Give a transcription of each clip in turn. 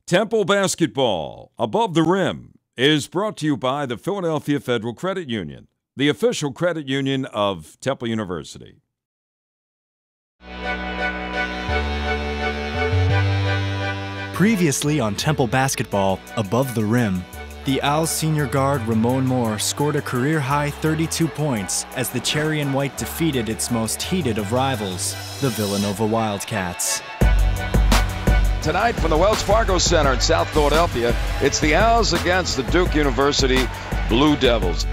Temple Basketball Above the Rim is brought to you by the Philadelphia Federal Credit Union, the official credit union of Temple University. Previously on Temple Basketball Above the Rim, the Owls senior guard Ramon Moore scored a career-high 32 points as the Cherry and White defeated its most heated of rivals, the Villanova Wildcats. Tonight from the Wells Fargo Center in South Philadelphia, it's the Owls against the Duke University Blue Devils.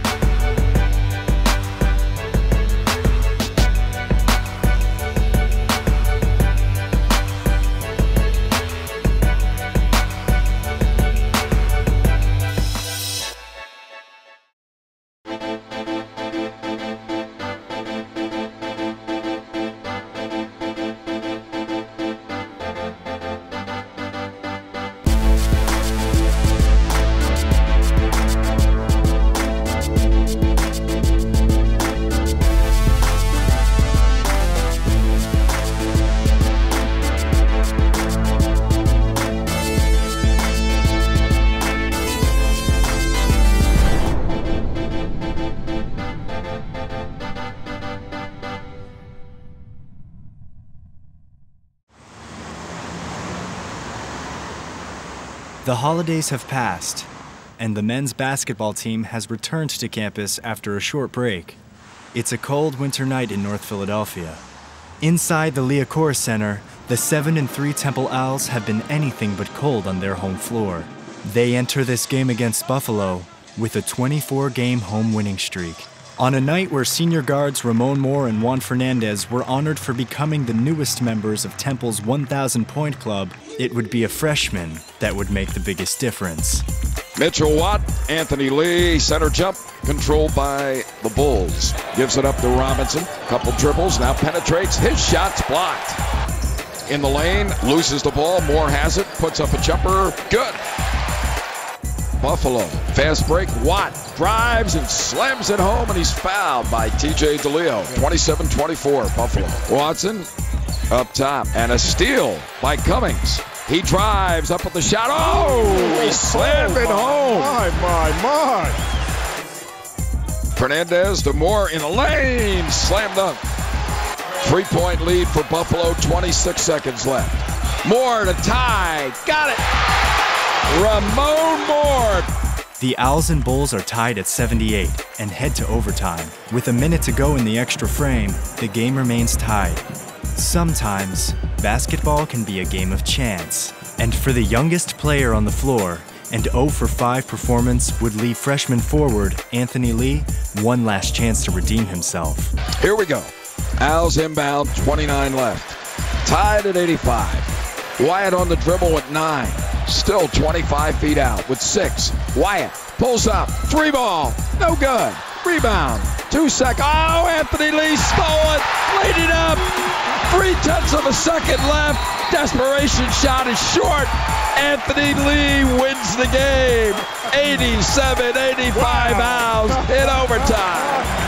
The holidays have passed, and the men's basketball team has returned to campus after a short break. It's a cold winter night in North Philadelphia. Inside the Liacouras Center, the 7-3 Temple Owls have been anything but cold on their home floor. They enter this game against Buffalo with a 24-game home winning streak. On a night where senior guards Ramon Moore and Juan Fernandez were honored for becoming the newest members of Temple's 1,000-point club, it would be a freshman that would make the biggest difference. Mitchell Watt, Anthony Lee, center jump, controlled by the Bulls. Gives it up to Robinson, couple dribbles, now penetrates, his shot's blocked. In the lane, loses the ball, Moore has it, puts up a jumper, good. Buffalo, fast break, Watt drives and slams it home, and he's fouled by TJ DeLeo. 27-24, Buffalo. Watson up top, and a steal by Cummings. He drives up with the shot. Oh, he slammed it home. My. Fernandez to Moore in the lane, slam dunk. 3-point lead for Buffalo, 26 seconds left. Moore to tie, got it. Ramon Moore. The Owls and Bulls are tied at 78 and head to overtime. With a minute to go in the extra frame, the game remains tied. Sometimes, basketball can be a game of chance. And for the youngest player on the floor, an 0 for 5 performance would leave freshman forward Anthony Lee one last chance to redeem himself. Here we go. Owls inbound, 29 left. Tied at 85. Wyatt on the dribble at 9. Still 25 feet out with 6. Wyatt pulls up. 3 ball. No good. Rebound. 2 seconds. Oh, Anthony Lee stole it. Laid it up. 0.3 of a second left. Desperation shot is short. Anthony Lee wins the game. 87-85 Owls in overtime.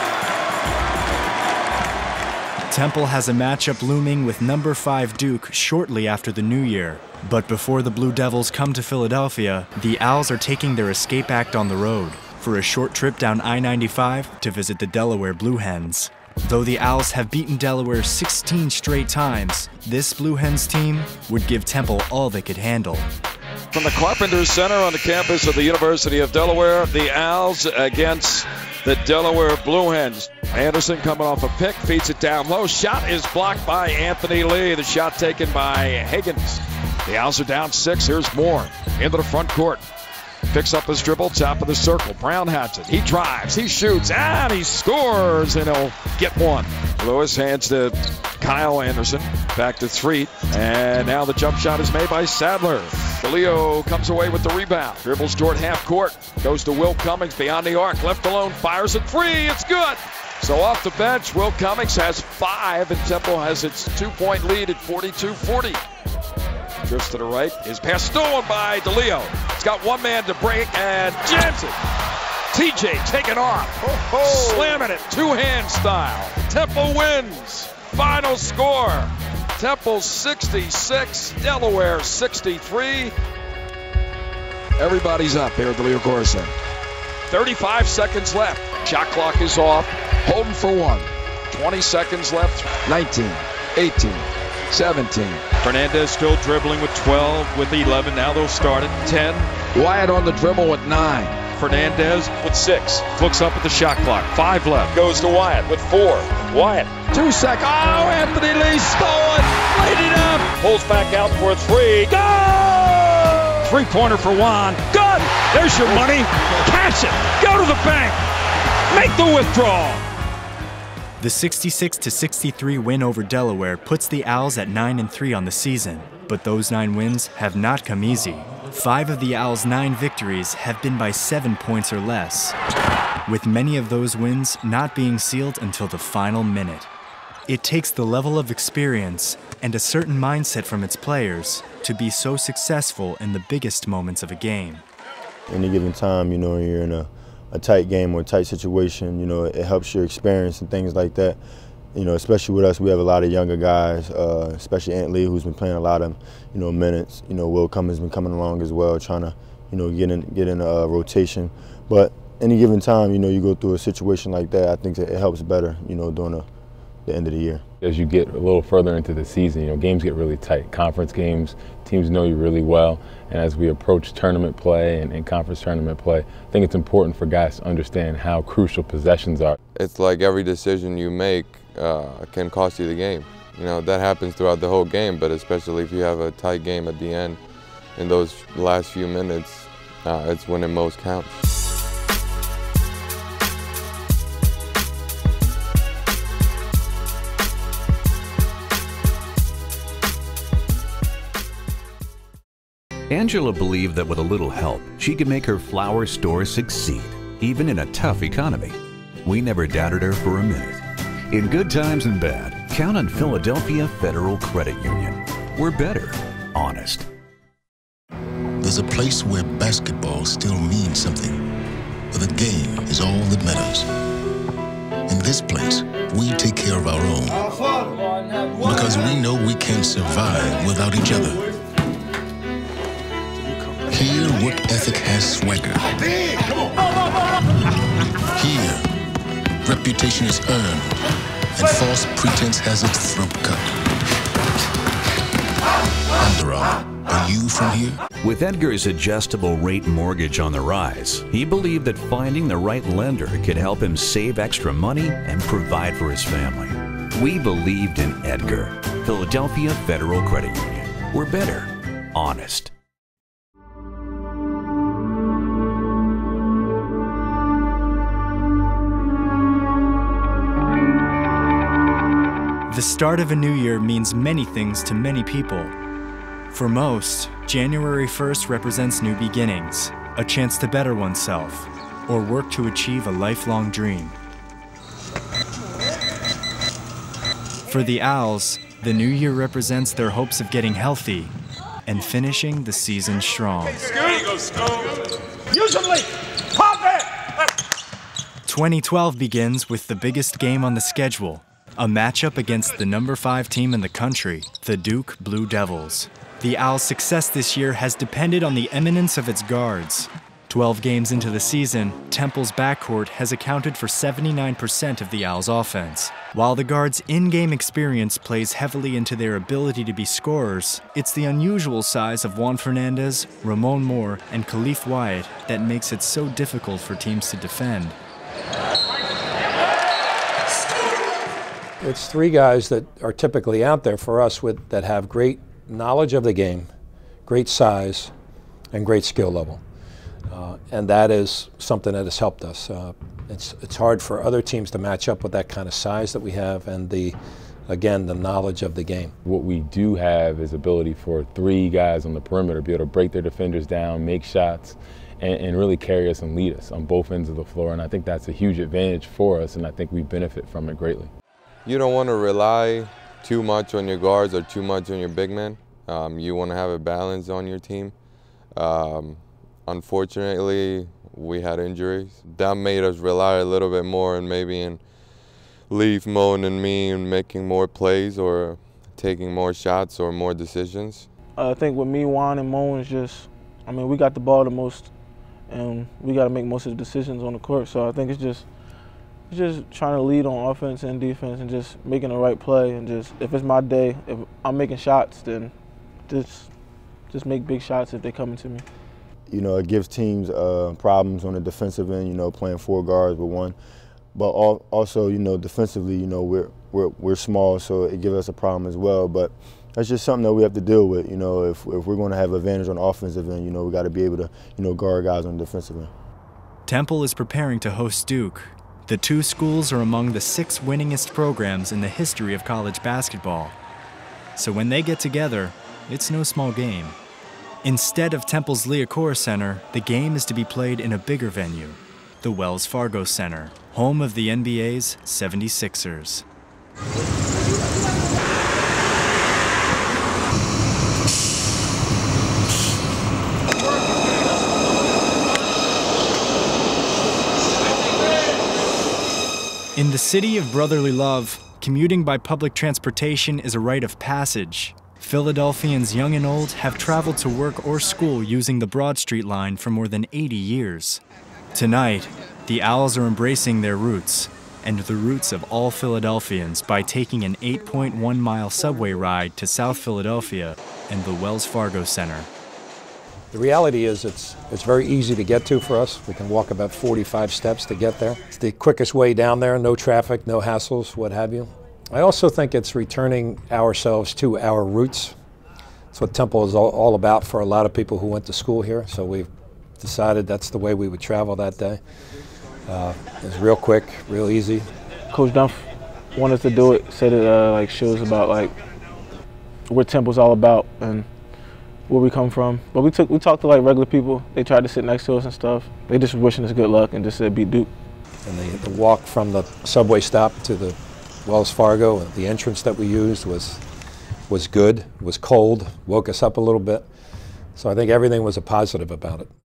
Temple has a matchup looming with number 5 Duke shortly after the new year. But before the Blue Devils come to Philadelphia, the Owls are taking their escape act on the road for a short trip down I-95 to visit the Delaware Blue Hens. Though the Owls have beaten Delaware 16 straight times, this Blue Hens team would give Temple all they could handle. From the Carpenters Center on the campus of the University of Delaware, the Owls against the Delaware Blue Hens. Anderson coming off a pick, feeds it down low. Shot is blocked by Anthony Lee. The shot taken by Higgins. The Owls are down 6. Here's Moore into the front court. Picks up his dribble, top of the circle. Brown has it. He drives, he shoots, and he scores, and he'll get one. Lewis hands to Kyle Anderson. Back to 3. And now the jump shot is made by Sadler. DeLeo comes away with the rebound. Dribbles toward half court. Goes to Will Cummings beyond the arc. Left alone, fires it free. It's good. So off the bench, Will Cummings has 5, and Temple has its 2-point lead at 42-40. Drifts to the right. His pass stolen by DeLeo. He's got one man to break, and jams it. TJ taking off. Slamming it, two-hand style. Temple wins. Final score, Temple 66, Delaware 63. Everybody's up here at the Liacouras Center. 35 seconds left. Shot clock is off. Holding for one. 20 seconds left. 19, 18, 17. Fernandez still dribbling with 12, with 11. Now they'll start at 10. Wyatt on the dribble with 9. Fernandez with 6. Looks up at the shot clock. 5 left. Goes to Wyatt with 4. Wyatt. 2 seconds. Oh, Anthony Lee stole it. Laid it up. Pulls back out for a 3. Go! 3-pointer for Juan. Good! There's your money. Cash it. Go to the bank. Make the withdrawal. The 66-63 win over Delaware puts the Owls at 9-3 on the season, but those 9 wins have not come easy. 5 of the Owls' 9 victories have been by 7 points or less, with many of those wins not being sealed until the final minute. It takes the level of experience and a certain mindset from its players to be so successful in the biggest moments of a game. Any given time, you're in a tight game or a tight situation, it helps your experience and things like that. Especially with us, we have a lot of younger guys, especially Ant Lee, who's been playing a lot of, minutes. Will Cummins has been coming along as well, trying to, get in a rotation. But any given time, you go through a situation like that, I think that it helps better, during the end of the year. As you get a little further into the season, games get really tight. Conference games, teams know you really well. And as we approach tournament play and conference tournament play, I think it's important for guys to understand how crucial possessions are. It's like every decision you make can cost you the game. That happens throughout the whole game, but especially if you have a tight game at the end, in those last few minutes, it's when it most counts. Angela believed that with a little help, she could make her flower store succeed, even in a tough economy. We never doubted her for a minute. In good times and bad, count on Philadelphia Federal Credit Union. We're better, honest. There's a place where basketball still means something, where the game is all that matters. In this place, we take care of our own, because we know we can't survive without each other. Here, work ethic has swagger. Here, reputation is earned, and false pretense has its throat cut. Under Armour, are you from here? With Edgar's adjustable rate mortgage on the rise, he believed that finding the right lender could help him save extra money and provide for his family. We believed in Edgar. Philadelphia Federal Credit Union. We're better, honest. The start of a new year means many things to many people. For most, January 1st represents new beginnings, a chance to better oneself, or work to achieve a lifelong dream. For the Owls, the new year represents their hopes of getting healthy and finishing the season strong. 2012 begins with the biggest game on the schedule, a matchup against the number 5 team in the country, the Duke Blue Devils. The Owls' success this year has depended on the eminence of its guards. 12 games into the season, Temple's backcourt has accounted for 79% of the Owls' offense. While the guards' in-game experience plays heavily into their ability to be scorers, it's the unusual size of Juan Fernandez, Ramon Moore, and Khalif Wyatt that makes it so difficult for teams to defend. It's 3 guys that are typically out there for us that have great knowledge of the game, great size, and great skill level. And that is something that has helped us. It's hard for other teams to match up with that kind of size that we have and again, the knowledge of the game. What we do have is ability for 3 guys on the perimeter to be able to break their defenders down, make shots, and really carry us and lead us on both ends of the floor. And I think that's a huge advantage for us, and I think we benefit from it greatly. You don't want to rely too much on your guards or too much on your big men. You want to have a balance on your team. Unfortunately, we had injuries. That made us rely a little bit more and maybe in Leaf, Moan, and me and making more plays or taking more shots or more decisions? I think with me, Juan, and Mo, is just, I mean, we got the ball the most, and we got to make most of the decisions on the court. So I think it's just trying to lead on offense and defense and just making the right play. And just, if it's my day, if I'm making shots, then just make big shots if they're coming to me. You know, it gives teams problems on the defensive end, you know, playing 4 guards with 1. But also, you know, defensively, you know, we're small, so it gives us a problem as well. But that's just something that we have to deal with. You know, if we're going to have advantage on the offensive end, you know, we got to be able to, you know, guard guys on the defensive end. Temple is preparing to host Duke. The two schools are among the 6 winningest programs in the history of college basketball. So when they get together, it's no small game. Instead of Temple's Liacouras Center, the game is to be played in a bigger venue, the Wells Fargo Center, home of the NBA's 76ers. In the city of brotherly love, commuting by public transportation is a rite of passage. Philadelphians young and old have traveled to work or school using the Broad Street line for more than 80 years. Tonight, the Owls are embracing their roots, and the roots of all Philadelphians by taking an 8.1-mile subway ride to South Philadelphia and the Wells Fargo Center. The reality is it's very easy to get to for us. We can walk about 45 steps to get there. It's the quickest way down there, no traffic, no hassles, what have you. I also think it's returning ourselves to our roots. That's what Temple is all about for a lot of people who went to school here, so we've decided that's the way we would travel that day. It's real quick, real easy. Coach Dunf wanted us to do it, said it like shows about like what Temple's all about and where we come from. But we talked to like regular people. They tried to sit next to us and stuff. They just wishing us good luck and just said beat Duke. And the walk from the subway stop to the Wells Fargo, the entrance that we used was good, was cold, woke us up a little bit. So I think everything was a positive about it.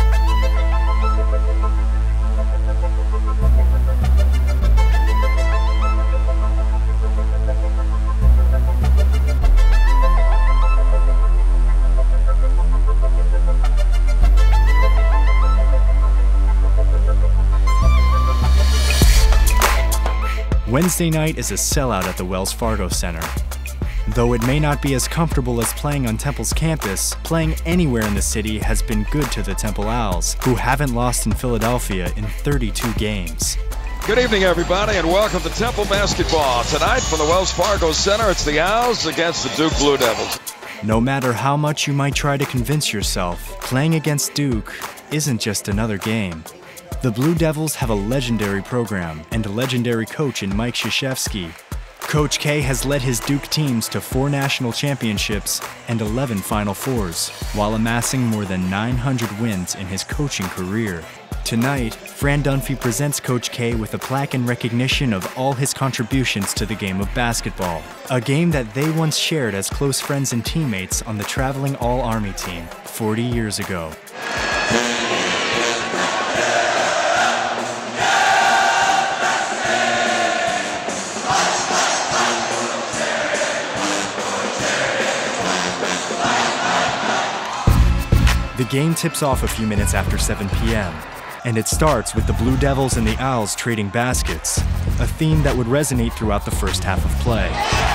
Wednesday night is a sellout at the Wells Fargo Center. Though it may not be as comfortable as playing on Temple's campus, playing anywhere in the city has been good to the Temple Owls, who haven't lost in Philadelphia in 32 games. Good evening, everybody, and welcome to Temple basketball. Tonight from the Wells Fargo Center, it's the Owls against the Duke Blue Devils. No matter how much you might try to convince yourself, playing against Duke isn't just another game. The Blue Devils have a legendary program and a legendary coach in Mike Krzyzewski. Coach K has led his Duke teams to 4 national championships and 11 Final Fours, while amassing more than 900 wins in his coaching career. Tonight, Fran Dunphy presents Coach K with a plaque in recognition of all his contributions to the game of basketball, a game that they once shared as close friends and teammates on the traveling All-Army team 40 years ago. The game tips off a few minutes after 7 p.m., and it starts with the Blue Devils and the Owls trading baskets, a theme that would resonate throughout the first half of play.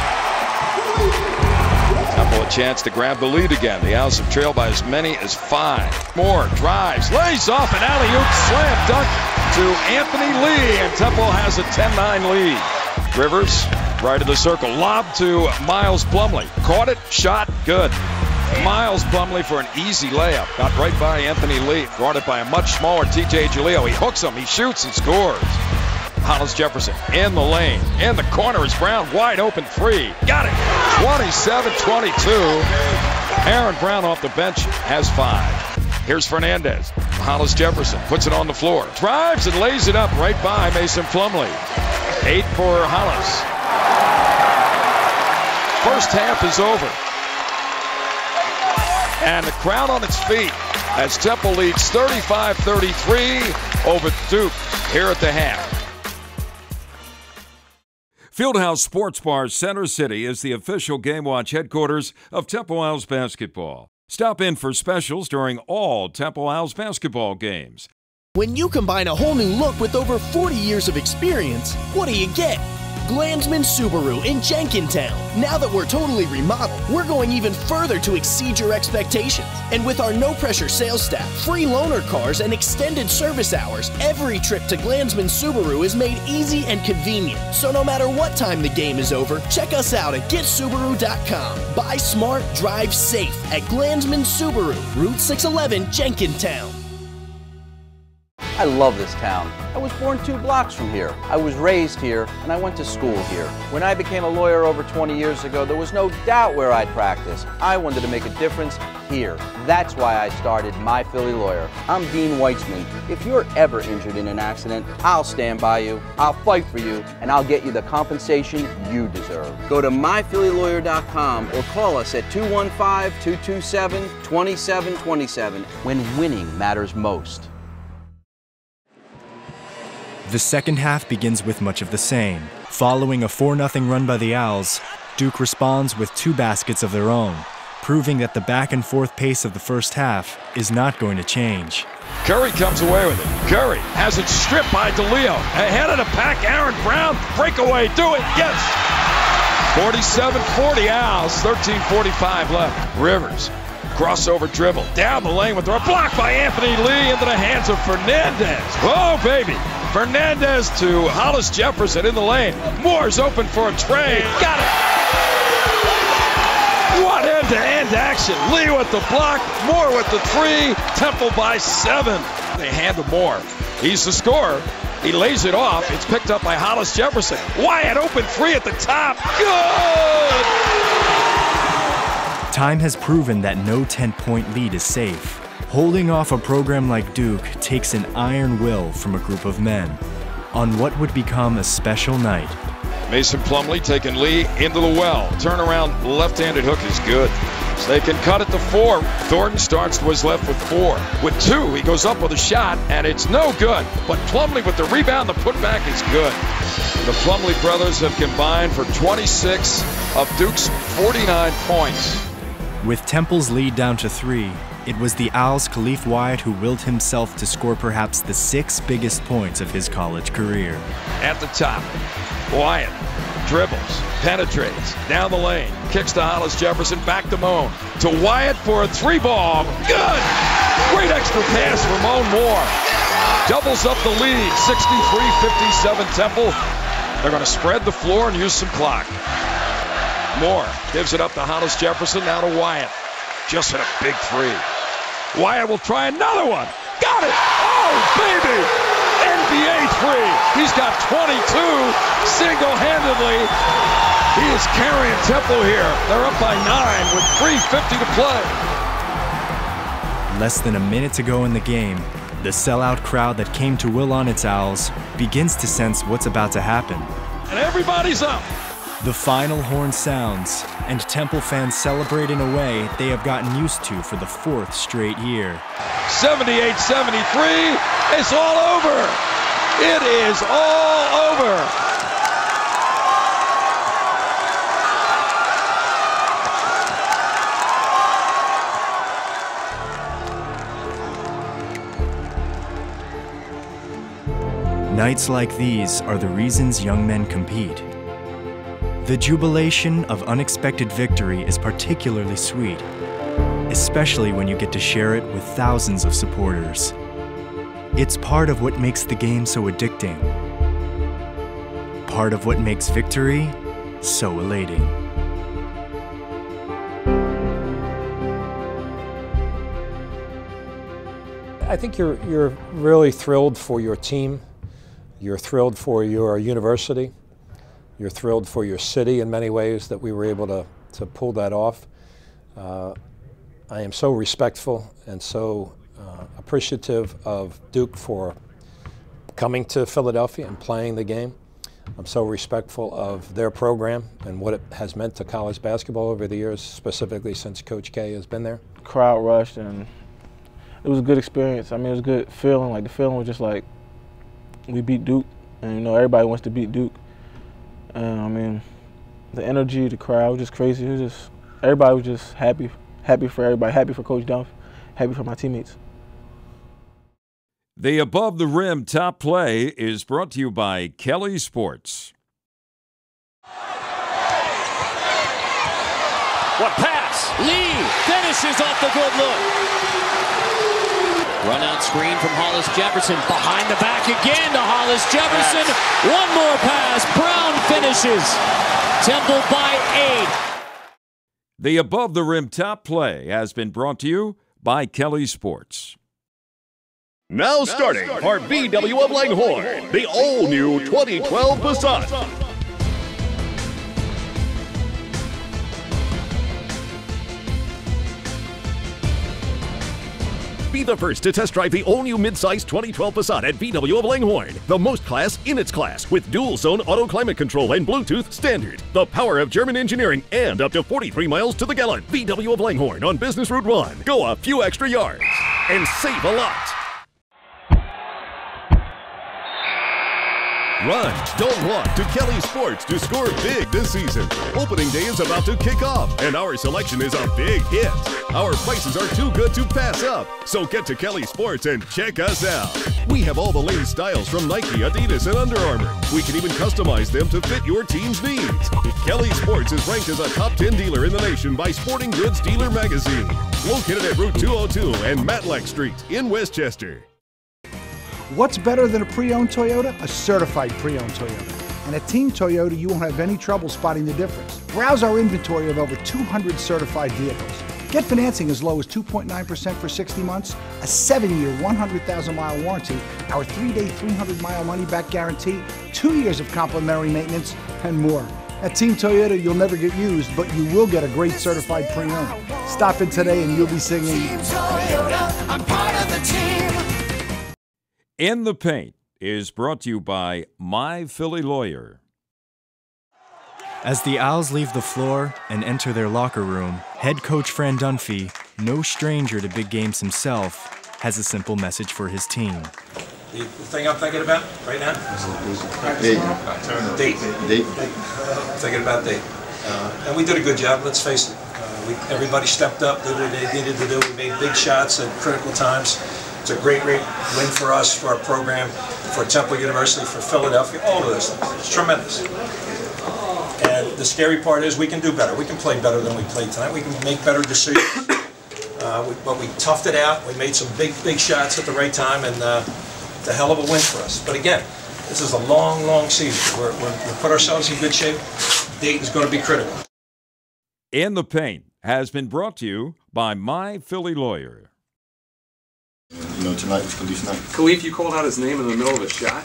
Temple a chance to grab the lead again. The Owls have trailed by as many as 5. Moore drives, lays off an alley-oop slam dunk to Anthony Lee, and Temple has a 10-9 lead. Rivers, right of the circle, lob to Miles Plumlee. Caught it, shot, good. Miles Plumlee for an easy layup. Got right by Anthony Lee. Brought it by a much smaller TJ Jaleo. He hooks him, he shoots and scores. Hollis Jefferson in the lane. In the corner is Brown. Wide open 3. Got it. 27-22. Aaron Brown off the bench has 5. Here's Fernandez. Hollis Jefferson puts it on the floor. Drives and lays it up right by Mason Plumlee. 8 for Hollis. First half is over. And the crowd on its feet as Temple leads 35-33 over Duke here at the half. Fieldhouse Sports Bar Center City is the official Game Watch headquarters of Temple Owls basketball. Stop in for specials during all Temple Owls basketball games. When you combine a whole new look with over 40 years of experience, what do you get? Glanzman Subaru in Jenkintown. Now that we're totally remodeled, we're going even further to exceed your expectations. And with our no-pressure sales staff, free loaner cars, and extended service hours, every trip to Glanzman Subaru is made easy and convenient. So no matter what time the game is over, check us out at getsubaru.com. Buy smart, drive safe at Glanzman Subaru, Route 611, Jenkintown. I love this town. I was born 2 blocks from here. I was raised here, and I went to school here. When I became a lawyer over 20 years ago, there was no doubt where I'd practice. I wanted to make a difference here. That's why I started My Philly Lawyer. I'm Dean Weitzman. If you're ever injured in an accident, I'll stand by you, I'll fight for you, and I'll get you the compensation you deserve. Go to myphillylawyer.com or call us at 215-227-2727 when winning matters most. The second half begins with much of the same. Following a 4-0 run by the Owls, Duke responds with 2 baskets of their own, proving that the back-and-forth pace of the first half is not going to change. Curry comes away with it. Curry has it stripped by DeLeo. Ahead of the pack, Aaron Brown, breakaway, do it, yes! 47-40 Owls, 13:45 left. Rivers, crossover dribble, down the lane with the block by Anthony Lee into the hands of Fernandez. Oh, baby. Fernandez to Hollis Jefferson in the lane. Moore's open for a trade. Got it. What end-to-end action. Lee with the block. Moore with the 3. Temple by 7. They hand to Moore. He's the scorer. He lays it off. It's picked up by Hollis Jefferson. Wyatt open 3 at the top. Good! Time has proven that no 10-point lead is safe. Holding off a program like Duke takes an iron will from a group of men on what would become a special night. Mason Plumlee taking Lee into the well. Turnaround left-handed hook is good. So they can cut it to 4. Thornton starts to his left with 4. With 2, he goes up with a shot, and it's no good. But Plumlee with the rebound, the putback is good. The Plumlee brothers have combined for 26 of Duke's 49 points. With Temple's lead down to 3, it was the Owls' Khalif Wyatt who willed himself to score perhaps the 6 biggest points of his college career. At the top, Wyatt dribbles, penetrates, down the lane, kicks to Hollis Jefferson, back to Moan, to Wyatt for a 3-ball. Good! Great extra pass from Moan Moore. Doubles up the lead, 63-57 Temple. They're going to spread the floor and use some clock. Moore gives it up to Hollis Jefferson, now to Wyatt. Just hit a big 3. Wyatt will try another one. Got it! Oh, baby! NBA 3. He's got 22 single-handedly. He is carrying Temple here. They're up by 9 with 3:50 to play. Less than a minute to go in the game, the sellout crowd that came to will on its Owls begins to sense what's about to happen. And everybody's up. The final horn sounds, and Temple fans celebrate in a way they have gotten used to for the 4th straight year. 78-73, it's all over. It is all over. Nights like these are the reasons young men compete. The jubilation of unexpected victory is particularly sweet, especially when you get to share it with thousands of supporters. It's part of what makes the game so addicting, part of what makes victory so elating. I think you're really thrilled for your team. You're thrilled for your university. You're thrilled for your city in many ways that we were able to pull that off. I am so respectful and so appreciative of Duke for coming to Philadelphia and playing the game. I'm so respectful of their program and what it has meant to college basketball over the years, specifically since Coach K has been there. Crowd rushed, and it was a good experience. I mean, it was a good feeling. Like, the feeling was just like we beat Duke, and, you know, everybody wants to beat Duke. And I mean, the energy, the crowd was just crazy. It was just, everybody was just happy for everybody, happy for Coach Dunphy, happy for my teammates. The Above the Rim Top Play is brought to you by Kelly Sports. What pass? Lee finishes off the good look. Run out screen from Hollis Jefferson. Behind the back again to Hollis Jefferson. One more pass. Brown finishes. Temple by 8. The Above the Rim Top Play has been brought to you by Kelly Sports. Now starting for VW of Langhorne, the all-new 2012 Passat. Be the first to test drive the all-new mid-size 2012 Passat at VW of Langhorne. The most class in its class with dual-zone auto climate control and Bluetooth standard. The power of German engineering and up to 43 miles to the gallon. VW of Langhorne on Business Route 1. Go a few extra yards and save a lot. Run, don't walk to Kelly Sports to score big this season. Opening day is about to kick off, and our selection is a big hit. Our prices are too good to pass up, so get to Kelly Sports and check us out. We have all the latest styles from Nike, Adidas, and Under Armour. We can even customize them to fit your team's needs. Kelly Sports is ranked as a top 10 dealer in the nation by Sporting Goods Dealer Magazine. Located at Route 202 and Matlack Street in Westchester. What's better than a pre-owned Toyota? A certified pre-owned Toyota. And at Team Toyota, you won't have any trouble spotting the difference. Browse our inventory of over 200 certified vehicles. Get financing as low as 2.9% for 60 months, a 7-year, 100,000-mile warranty, our 3-day, 300-mile money-back guarantee, 2 years of complimentary maintenance, and more. At Team Toyota, you'll never get used, but you will get a great certified pre-owned. Stop in today and you'll be singing, Team Toyota, I'm part of the team. In the Paint is brought to you by My Philly Lawyer. As the Owls leave the floor and enter their locker room, head coach Fran Dunphy, no stranger to big games himself, has a simple message for his team. The thing I'm thinking about right now? Date. Thinking about date. And we did a good job, let's face it. Everybody stepped up, did what they needed to do. We made big shots at critical times. It's a great win for us, for our program, for Temple University, for Philadelphia, all of those things. It's tremendous. And the scary part is we can do better. We can play better than we played tonight. We can make better decisions. But we toughed it out. We made some big shots at the right time, and it's a hell of a win for us. But again, this is a long season. We put ourselves in good shape. Dayton's going to be critical. In the Paint has been brought to you by My Philly Lawyer. You know, tonight was Khalif's night. Khalif, you called out his name in the middle of a shot?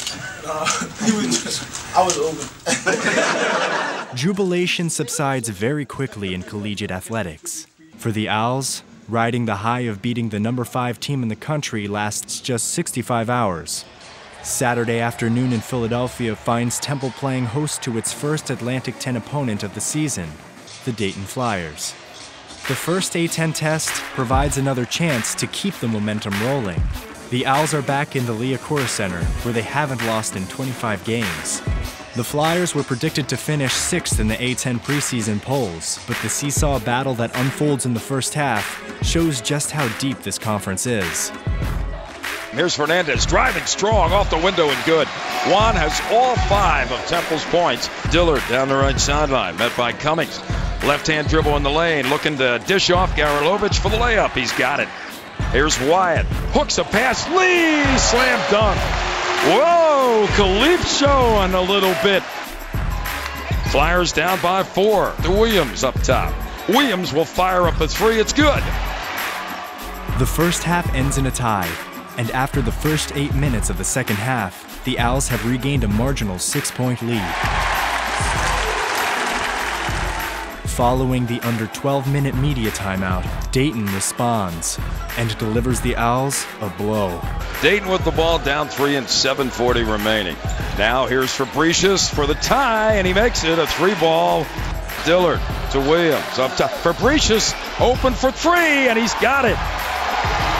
I was open. Jubilation subsides very quickly in collegiate athletics. For the Owls, riding the high of beating the number 5 team in the country lasts just 65 hours. Saturday afternoon in Philadelphia finds Temple playing host to its first Atlantic 10 opponent of the season, the Dayton Flyers. The first A-10 test provides another chance to keep the momentum rolling. The Owls are back in the Liacouras Center, where they haven't lost in 25 games. The Flyers were predicted to finish 6th in the A-10 preseason polls, but the seesaw battle that unfolds in the first half shows just how deep this conference is. Here's Fernandez driving strong off the window and good. Juan has all 5 of Temple's points. Dillard down the right sideline, met by Cummings. Left-hand dribble in the lane, looking to dish off Garilovich for the layup. He's got it. Here's Wyatt. Hooks a pass. Lee! Slam dunk. Whoa! Calypso on a little bit. Flyers down by 4. To Williams up top. Williams will fire up a 3. It's good. The first half ends in a tie, and after the first 8 minutes of the second half, the Owls have regained a marginal 6-point lead. Following the under 12-minute media timeout, Dayton responds and delivers the Owls a blow. Dayton with the ball down 3 and 7:40 remaining. Now here's Fabricius for the tie, and he makes it a 3-ball. Dillard to Williams up top. Fabricius open for 3, and he's got it.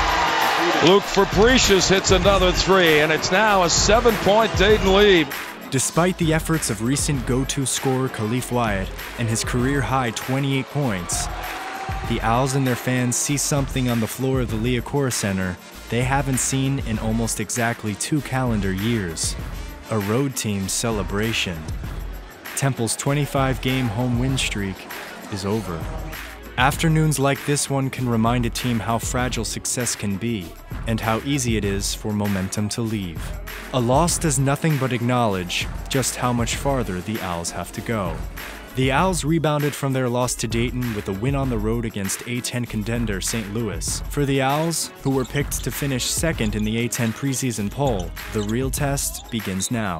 Luke Fabricius hits another 3, and it's now a 7-point Dayton lead. Despite the efforts of recent go-to scorer Khalif Wyatt and his career-high 28 points, the Owls and their fans see something on the floor of the Liacouras Center they haven't seen in almost exactly 2 calendar years: a road team celebration. Temple's 25-game home win streak is over. Afternoons like this one can remind a team how fragile success can be and how easy it is for momentum to leave. A loss does nothing but acknowledge just how much farther the Owls have to go. The Owls rebounded from their loss to Dayton with a win on the road against A10 contender St. Louis. For the Owls, who were picked to finish second in the A10 preseason poll, the real test begins now.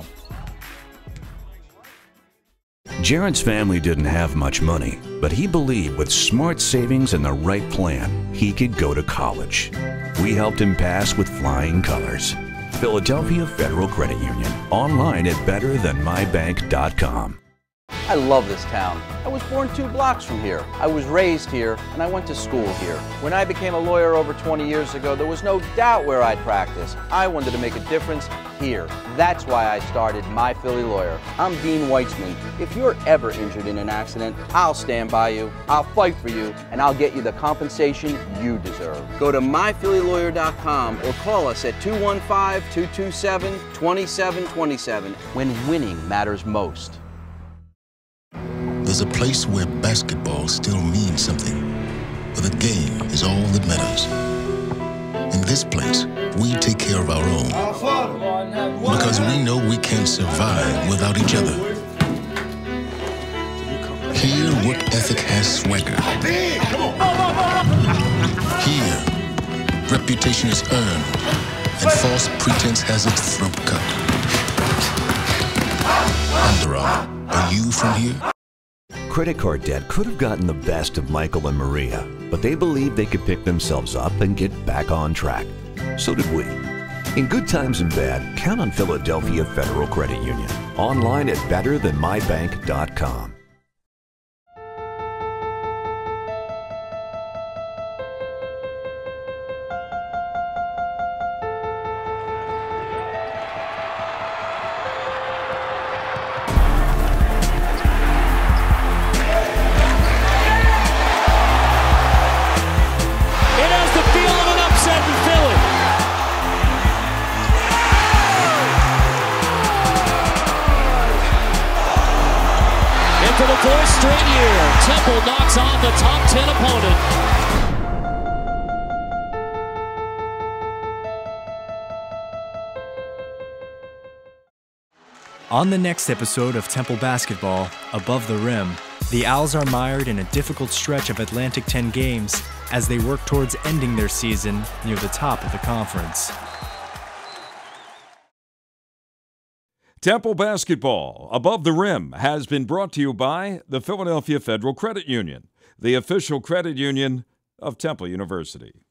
Jared's family didn't have much money, but he believed with smart savings and the right plan, he could go to college. We helped him pass with flying colors. Philadelphia Federal Credit Union, online at betterthanmybank.com. I love this town. I was born 2 blocks from here. I was raised here, and I went to school here. When I became a lawyer over 20 years ago, there was no doubt where I'd practice. I wanted to make a difference here. That's why I started My Philly Lawyer. I'm Dean Weitzman. If you're ever injured in an accident, I'll stand by you, I'll fight for you, and I'll get you the compensation you deserve. Go to myphillylawyer.com or call us at 215-227-2727 when winning matters most. There's a place where basketball still means something, where the game is all that matters. In this place, we take care of our own, because we know we can't survive without each other. Here, work ethic has swagger. Here, reputation is earned, and false pretense has its throat cut. Under Armour, are you from here? Credit card debt could have gotten the best of Michael and Maria, but they believed they could pick themselves up and get back on track. So did we. In good times and bad, count on Philadelphia Federal Credit Union. Online at betterthanmybank.com. For the 4th straight year, Temple knocks on the top 10 opponent. On the next episode of Temple Basketball, Above the Rim, the Owls are mired in a difficult stretch of Atlantic 10 games as they work towards ending their season near the top of the conference. Temple Basketball Above the Rim has been brought to you by the Philadelphia Federal Credit Union, the official credit union of Temple University.